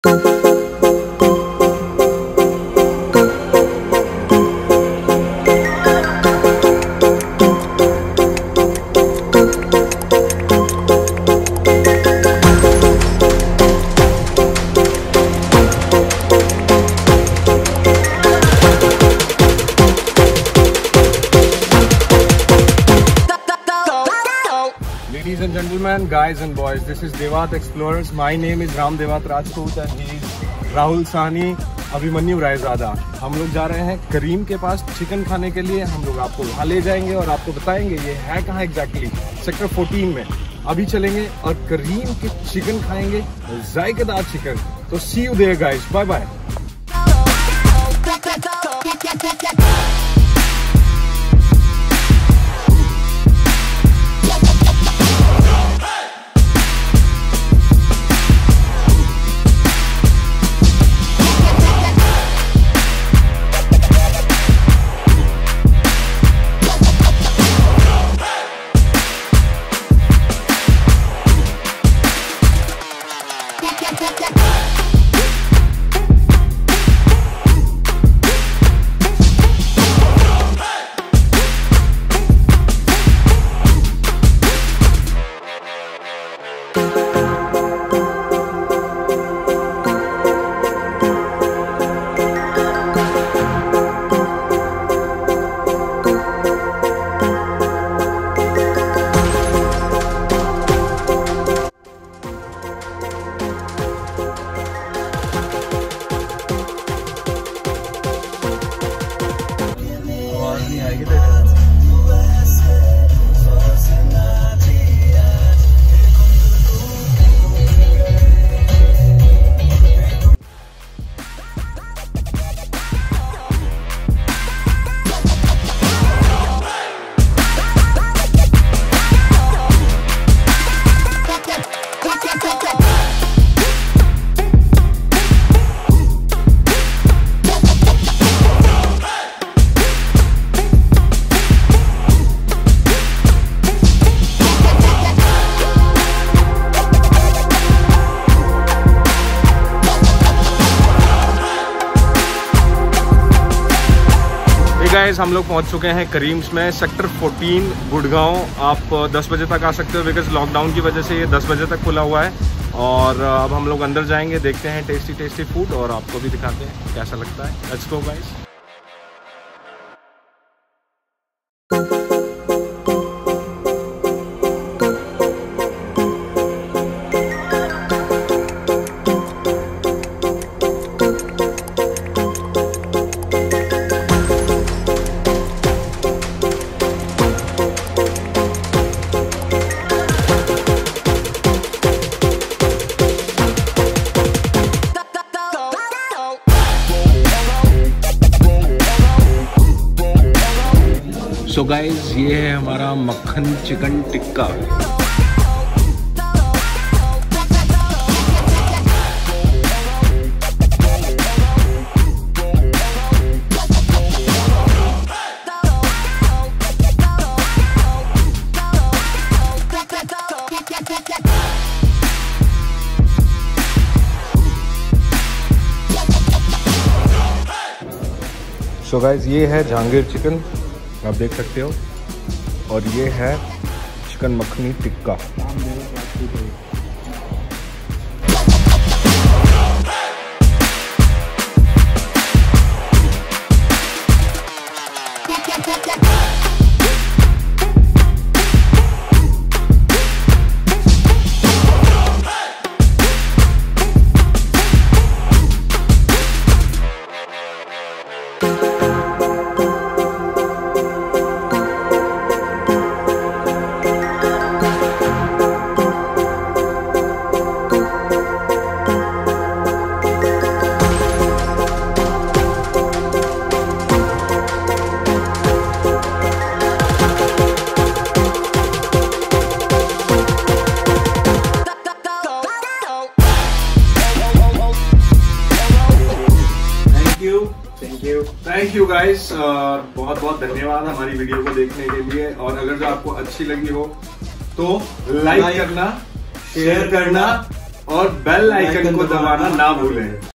Ladies and gentlemen, guys and boys, this is Devat Explorers. My name is Ram Devat Rajput and he is Rahul Sahni, Abhimanyu Raizada. हम लोग जा रहे हैं करीम के पास chicken खाने के लिए। हम लोग आपको वहाँ ले जाएंगे और आपको बताएंगे ये है कहाँ एग्जैक्टली। सेक्टर 14 में अभी चलेंगे और करीम के चिकन खाएंगे, जायकेदार चिकन। तो see you there guys, bye bye. Guys हम लोग पहुंच चुके हैं करीम्स में, सेक्टर 14 गुड़गांव। आप 10 बजे तक आ सकते हो बिकॉज लॉकडाउन की वजह से ये 10 बजे तक खुला हुआ है। और अब हम लोग अंदर जाएंगे, देखते हैं टेस्टी फूड और आपको भी दिखाते हैं कैसा लगता है। Let's go guys. So guys ये है हमारा मक्खन चिकन टिक्का। सो गाइज ये है जहांगीर चिकन, आप देख सकते हो, और ये है chicken makhani tikka. Thank you guys, बहुत बहुत धन्यवाद हमारी वीडियो को देखने के लिए। और अगर जो आपको अच्छी लगी हो तो लाइक करना, शेयर करना और बेल आइकन को दबाना ना भूलें।